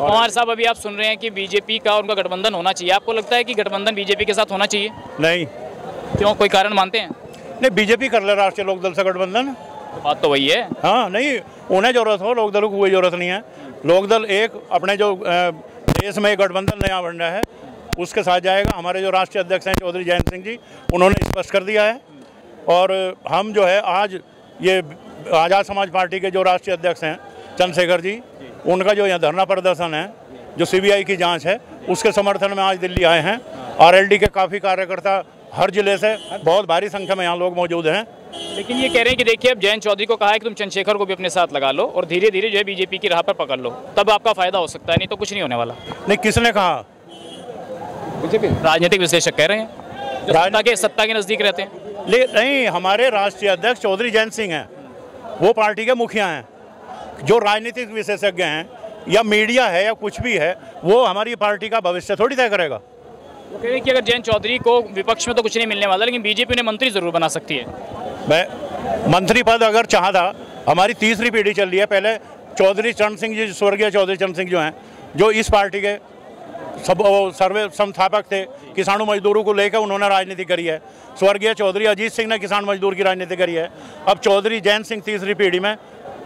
हमारे साहब, अभी आप सुन रहे हैं कि बीजेपी का उनका गठबंधन होना चाहिए। आपको लगता है कि गठबंधन बीजेपी के साथ होना चाहिए? नहीं। क्यों, कोई कारण मानते हैं? नहीं, बीजेपी कर ले राष्ट्रीय लोकदल से गठबंधन। बात तो वही है। हाँ, नहीं, उन्हें जरूरत हो, लोकदल को कोई जरूरत नहीं है। लोकदल एक अपने जो देश में गठबंधन नया बन रहा है उसके साथ जाएगा। हमारे जो राष्ट्रीय अध्यक्ष हैं चौधरी जयंत सिंह जी, उन्होंने स्पष्ट कर दिया है। और हम जो है आज ये आज़ाद समाज पार्टी के जो राष्ट्रीय अध्यक्ष हैं चंद्रशेखर जी, उनका जो यहाँ धरना प्रदर्शन है, जो सीबीआई की जांच है, उसके समर्थन में आज दिल्ली आए हैं। आरएलडी के काफ़ी कार्यकर्ता हर जिले से, बहुत भारी संख्या में यहाँ लोग मौजूद हैं। लेकिन ये कह रहे हैं कि देखिए, अब जयंत चौधरी को कहा है कि तुम चंद्रशेखर को भी अपने साथ लगा लो और धीरे धीरे जो है बीजेपी की राह पर पकड़ लो, तब आपका फायदा हो सकता है, नहीं तो कुछ नहीं होने वाला। नहीं, किसने कहा? बीजेपी राजनीतिक विश्लेषक कह रहे हैं, जो सत्ता के नजदीक रहते हैं। नहीं, हमारे राष्ट्रीय अध्यक्ष चौधरी जयंत सिंह हैं, वो पार्टी के मुखिया हैं। जो राजनीतिक विशेषज्ञ हैं या मीडिया है या कुछ भी है, वो हमारी पार्टी का भविष्य थोड़ी तय करेगा। वो कह रहे हैं कि अगर जयंत चौधरी को विपक्ष में तो कुछ नहीं मिलने वाला, लेकिन बीजेपी ने मंत्री जरूर बना सकती है। मैं मंत्री पद अगर चाहता, हमारी तीसरी पीढ़ी चल रही है। पहले चौधरी चरण सिंह जी, स्वर्गीय चौधरी चरण सिंह जो हैं, जो इस पार्टी के सर्वे संस्थापक थे, किसानों मजदूरों को लेकर उन्होंने राजनीति करी है। स्वर्गीय चौधरी अजीत सिंह ने किसान मजदूर की राजनीति करी है। अब चौधरी जयंत सिंह तीसरी पीढ़ी में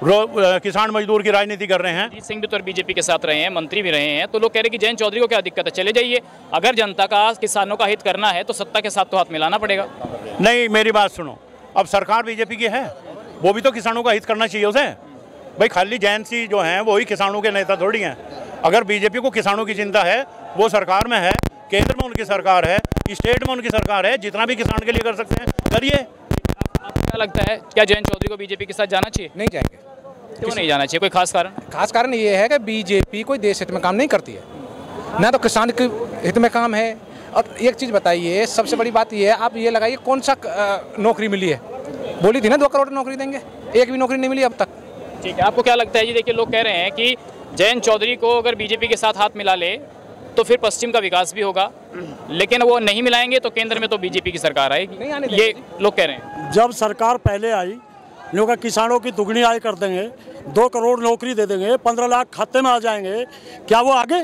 किसान मजदूर की राजनीति कर रहे हैं। अजीत सिंह भी तो बीजेपी के साथ रहे हैं, मंत्री भी रहे हैं, तो लोग कह रहे हैं कि जयंत चौधरी को क्या दिक्कत है, चले जाइए। अगर जनता का, किसानों का हित करना है तो सत्ता के साथ तो हाथ मिलाना पड़ेगा। नहीं, मेरी बात सुनो, अब सरकार बीजेपी की है, वो भी तो किसानों का हित करना चाहिए उसे। भाई खाली जयंत सिंह जो हैं वही किसानों के नेता थोड़ी हैं। अगर बीजेपी को किसानों की चिंता है, वो सरकार में है, केंद्र में उनकी सरकार है, स्टेट में उनकी सरकार है, जितना भी किसान के लिए कर सकते हैं करिए। आपको क्या लगता है, क्या जयंत चौधरी को बीजेपी के साथ जाना चाहिए? नहीं जाएंगे। क्यों नहीं जाना चाहिए, कोई खास कारण? खास कारण ये है कि बीजेपी कोई देश हित में काम नहीं करती है, ना तो किसान के हित में काम है। और एक चीज़ बताइए, सबसे बड़ी बात ये है, आप ये लगाइए कौन सा नौकरी मिली है? बोली थी ना 2 करोड़ नौकरी देंगे, एक भी नौकरी नहीं मिली अब तक। ठीक है, आपको क्या लगता है जी? देखिए, लोग कह रहे हैं कि जयंत चौधरी को अगर बीजेपी के साथ हाथ मिला ले तो फिर पश्चिम का विकास भी होगा, लेकिन वो नहीं मिलाएंगे तो केंद्र में तो बीजेपी की सरकार आएगी, नहीं आने ये लोग कह रहे हैं। जब सरकार पहले आई, लोग किसानों की दुगनी आय कर देंगे, 2 करोड़ नौकरी दे देंगे, 15 लाख खाते में आ जाएंगे, क्या वो आगे?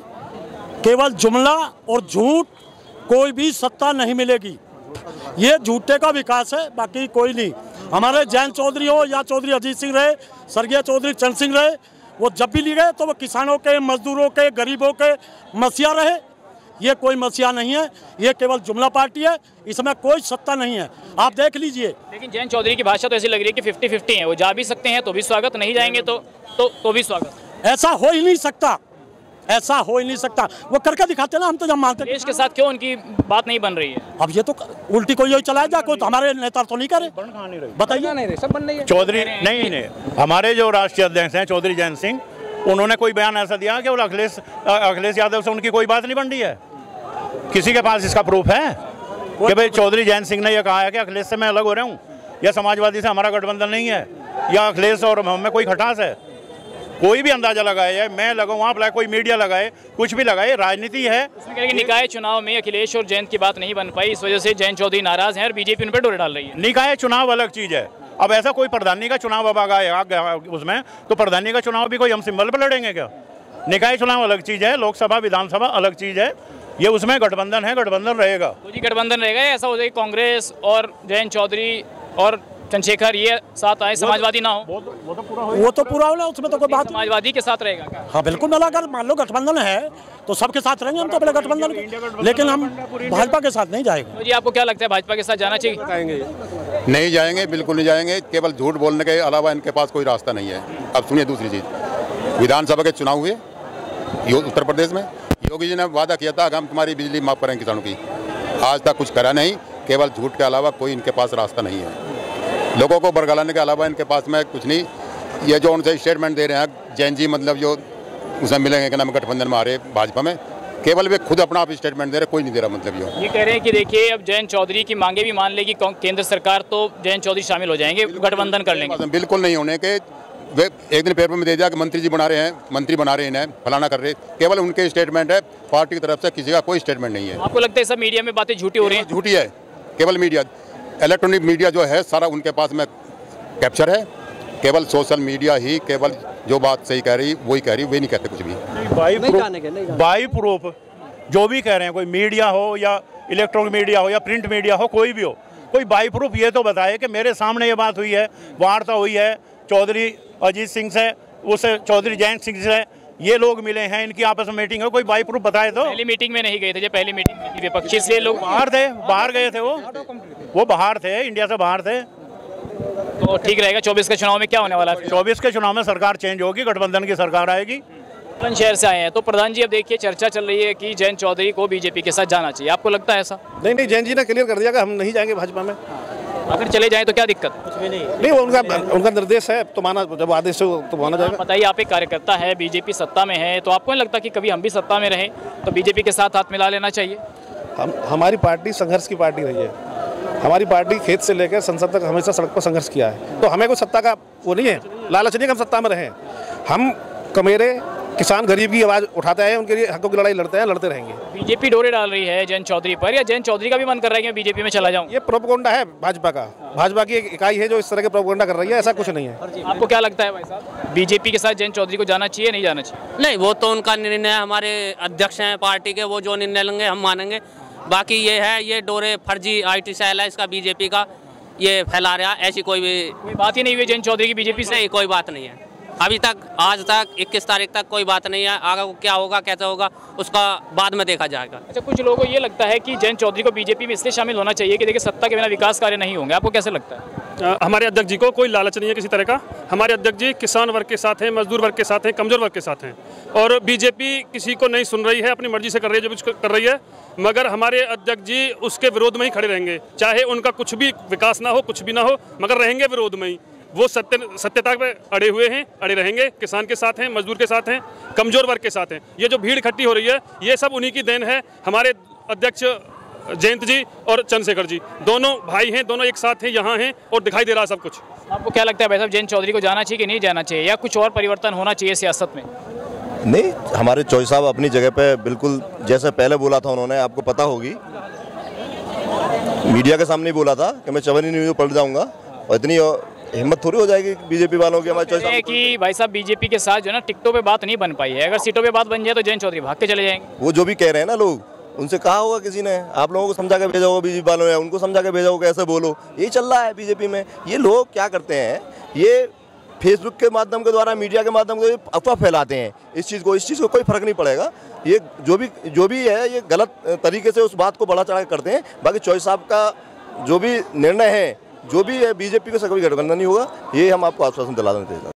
केवल जुमला और झूठ, कोई भी सत्ता नहीं मिलेगी। ये झूठे का विकास है, बाकी कोई नहीं। हमारे जयंत चौधरी हो या चौधरी अजीत सिंह रहे, स्वर्गीय चौधरी चरण सिंह रहे, वो जब भी लिए गए तो वो किसानों के, मजदूरों के, गरीबों के मसीहा रहे। ये कोई मसीहा नहीं है, ये केवल जुमला पार्टी है, इसमें कोई सत्ता नहीं है, आप देख लीजिए। लेकिन जयंत चौधरी की भाषा तो ऐसी लग रही है कि 50-50 है, वो जा भी सकते हैं तो भी स्वागत, नहीं जाएंगे तो भी स्वागत। ऐसा हो ही नहीं सकता, ऐसा हो ही नहीं सकता। वो करके दिखाते ना, हम तो जब मानते। देश के साथ क्यों उनकी बात नहीं बन रही है? अब ये तो उल्टी कोई चलाया जा, कोई तो हमारे नेता तो नहीं करे, बताइए। नहीं, सब बन रही है। चौधरी नहीं, हमारे जो राष्ट्रीय अध्यक्ष हैं चौधरी जयंत सिंह, उन्होंने कोई बयान ऐसा दिया कि अखिलेश यादव से उनकी कोई बात नहीं बन रही है? किसी के पास इसका प्रूफ है कि भाई चौधरी जयंत सिंह ने यह कहा है कि अखिलेश से मैं अलग हो रहा हूँ, या समाजवादी से हमारा गठबंधन नहीं है, या अखिलेश और हम में कोई खटास है? कोई भी अंदाजा लगाए, मैं लगाऊँ, आप लगाए, कोई मीडिया लगाए, कुछ भी लगाए, राजनीति है। निकाय चुनाव में अखिलेश और जयंत की बात नहीं बन पाई, इस वजह से जयंत चौधरी नाराज हैं और बीजेपी उन पर डोरे डाल रही है। निकाय चुनाव अलग चीज़ है। अब ऐसा कोई प्रधानी का चुनाव अब आ गया उसमें, तो प्रधानी का चुनाव भी कोई हम सिंबल पर लड़ेंगे क्या? निकाय चुनाव अलग चीज़ है, लोकसभा विधानसभा अलग चीज़ है, ये उसमें गठबंधन है, गठबंधन रहेगा। तो जी गठबंधन रहेगा, ऐसा हो जाएगा कांग्रेस और जयंत चौधरी और चंद्रशेखर ये साथ आए, समाजवादी ना हो? वो तो पूरा हो, उसमें तो कोई बात। समाजवादी के साथ रहेगा क्या? हाँ बिल्कुल, मतलब अगर मान लो गठबंधन है तो सबके साथ रहेंगे हम तो, अपने गठबंधन के, लेकिन हम भाजपा के साथ नहीं जाएंगे। तो जी आपको क्या लगता है, भाजपा के साथ जाना चाहिए? नहीं जाएंगे, बिल्कुल नहीं जाएंगे। केवल झूठ बोलने के अलावा इनके पास कोई रास्ता नहीं है। अब सुनिए दूसरी चीज़, विधानसभा के चुनाव हुए उत्तर प्रदेश में, योगी जी ने वादा किया था कि हम तुम्हारी बिजली माफ करेंगे किसानों की, आज तक कुछ करा नहीं। केवल झूठ के अलावा कोई इनके पास रास्ता नहीं है। लोगों को बरगलाने के अलावा इनके पास में कुछ नहीं। ये जो उनसे स्टेटमेंट दे रहे हैं जैन जी, मतलब जो उसमें मिलेंगे कि नाम गठबंधन में आ रहे भाजपा में, केवल वे खुद अपना आप स्टेटमेंट दे रहे, कोई नहीं दे रहा। मतलब ये कह रहे हैं कि देखिए, अब जयंत चौधरी की मांगे भी मान लेगी केंद्र सरकार तो जयंत चौधरी शामिल हो जाएंगे, गठबंधन कर लेंगे। बिल्कुल नहीं होने के, वे एक दिन पेपर में दे दिया कि मंत्री जी बना रहे हैं, मंत्री बना रहे हैं, फलाना कर रहे, केवल उनके स्टेटमेंट है, पार्टी की तरफ से किसी का कोई स्टेटमेंट नहीं है। आपको लगता है सब मीडिया में बातें झूठी हो रही है? झूठी है, केवल मीडिया, इलेक्ट्रॉनिक मीडिया जो है सारा उनके पास में कैप्चर है, केवल सोशल मीडिया ही केवल जो बात सही कह रही वही कह रही, वे नहीं कहते कुछ भी। बाई प्रूफ जो भी कह रहे हैं, कोई मीडिया हो या इलेक्ट्रॉनिक मीडिया हो या प्रिंट मीडिया हो, कोई भी हो, कोई बाई प्रूफ ये तो बताए कि मेरे सामने ये बात हुई है, वार्ता हुई है चौधरी अजीत सिंह से, उससे चौधरी जयंत सिंह से, ये लोग मिले हैं, इनकी आपस में मीटिंग है, कोई बाई प्रूफ बताए तो। पहली मीटिंग में नहीं गए थे, जब पहली मीटिंग में विपक्षी, इसलिए लोग बाहर थे, बाहर गए थे, वो बाहर थे, इंडिया से बाहर थे। तो ठीक रहेगा। 24 के चुनाव में क्या होने वाला है? 24 के चुनाव में सरकार चेंज होगी, गठबंधन की सरकार आएगी। सोलन शहर से आए हैं, तो प्रधान जी अब देखिए चर्चा चल रही है कि जयंत चौधरी को बीजेपी के साथ जाना चाहिए, आपको लगता है ऐसा? नहीं, जयंत जी ने क्लियर कर दिया कि हम नहीं जाएंगे भाजपा में। अगर चले जाएं तो क्या दिक्कत? कुछ भी नहीं, वो उनका निर्देश है, तो माना, जब आदेश हो तो माना जाएगा। बताइए, आप एक कार्यकर्ता है, बीजेपी सत्ता में है, तो आपको नहीं लगता कि कभी हम भी सत्ता में रहें तो बीजेपी के साथ हाथ मिला लेना चाहिए? हमारी पार्टी संघर्ष की पार्टी रही है। हमारी पार्टी खेत से लेकर संसद तक हमेशा सड़क पर संघर्ष किया है, तो हमें कोई सत्ता का वो नहीं है, लालच नहीं कि हम सत्ता में रहें। हम कमेरे किसान गरीब की आवाज़ उठाते हैं, उनके लिए हकों की लड़ाई लड़ते हैं, लड़ते रहेंगे। बीजेपी डोरे डाल रही है जयंत चौधरी पर, या जयंत चौधरी का भी मन कर रहा है कि मैं बीजेपी में चला जाऊं? ये प्रोपेगेंडा है भाजपा का, भाजपा की एक इकाई है जो इस तरह के प्रोपेगेंडा कर रही है, ऐसा कुछ नहीं है। आपको क्या लगता है भाई साहब, बीजेपी के साथ जयंत चौधरी को जाना चाहिए नहीं जाना चाहिए? नहीं, वो तो उनका निर्णय, हमारे अध्यक्ष हैं पार्टी के, वो जो निर्णय लेंगे हम मानेंगे। बाकी ये है, ये डोरे फर्जी IT सेल है इसका, बीजेपी का ये फैला रहा, ऐसी कोई बात ही नहीं हुई जयंत चौधरी की बीजेपी से? नहीं, कोई बात नहीं है अभी तक, आज तक 21 तारीख तक कोई बात नहीं है। आगे क्या होगा कैसे होगा उसका बाद में देखा जाएगा। अच्छा, कुछ लोगों को ये लगता है कि जयंत चौधरी को बीजेपी में इसलिए शामिल होना चाहिए कि देखिए सत्ता के बिना विकास कार्य नहीं होंगे, आपको कैसे लगता है? हमारे अध्यक्ष जी को कोई लालच नहीं है किसी तरह का। हमारे अध्यक्ष जी किसान वर्ग के साथ हैं, मजदूर वर्ग के साथ हैं, कमजोर वर्ग के साथ हैं, और बीजेपी किसी को नहीं सुन रही है, अपनी मर्जी से कर रही है जो कुछ कर रही है। मगर हमारे अध्यक्ष जी उसके विरोध में ही खड़े रहेंगे, चाहे उनका कुछ भी विकास ना हो, कुछ भी ना हो, मगर रहेंगे विरोध में ही। वो सत्यता पे अड़े हुए हैं, अड़े रहेंगे, किसान के साथ हैं, मजदूर के साथ हैं, कमजोर वर्ग के साथ हैं। ये जो भीड़ इकट्ठी हो रही है, ये सब उन्हीं की देन है। हमारे अध्यक्ष जयंत जी और चंद्रशेखर जी दोनों भाई हैं, दोनों एक साथ हैं, यहाँ हैं, और दिखाई दे रहा है सब कुछ। आपको क्या लगता है भाई साहब, जयंत चौधरी को जाना चाहिए कि नहीं जाना चाहिए, या कुछ और परिवर्तन होना चाहिए सियासत में? नहीं, हमारे चौधरी साहब अपनी जगह पे बिल्कुल, जैसे पहले बोला था उन्होंने, आपको पता होगी, मीडिया के सामने बोला था कि मैं चवन्नी न्यूज़ पलट जाऊंगा, और इतनी हिम्मत थोड़ी हो जाएगी बीजेपी वालों की हमारे चौधरी साहब कि भाई साहब बीजेपी के साथ जो है ना, टिकटों पे बात नहीं बन पाई है, अगर सीटों पे बात बन जाए तो जयंत चौधरी भाग के चले जाएंगे। वो जो भी कह रहे हैं ना लोग, उनसे कहा होगा किसी ने, आप लोगों को समझा के भेजा होगा बीजेपी वालों ने, उनको समझा के भेजा होगा ऐसे बोलो, यही चल रहा है बीजेपी में। ये लोग क्या करते हैं, ये फेसबुक के माध्यम के द्वारा, मीडिया के माध्यम से अफवाह फैलाते हैं। इस चीज़ को कोई फर्क नहीं पड़ेगा, ये जो भी है ये गलत तरीके से उस बात को बढ़ा चढ़ा करते हैं। बाकी चौधरी साहब का जो भी निर्णय है, जो भी है, बीजेपी को से कभी गठबंधन नहीं होगा, ये हम आपको आश्वासन दिला देते हैं।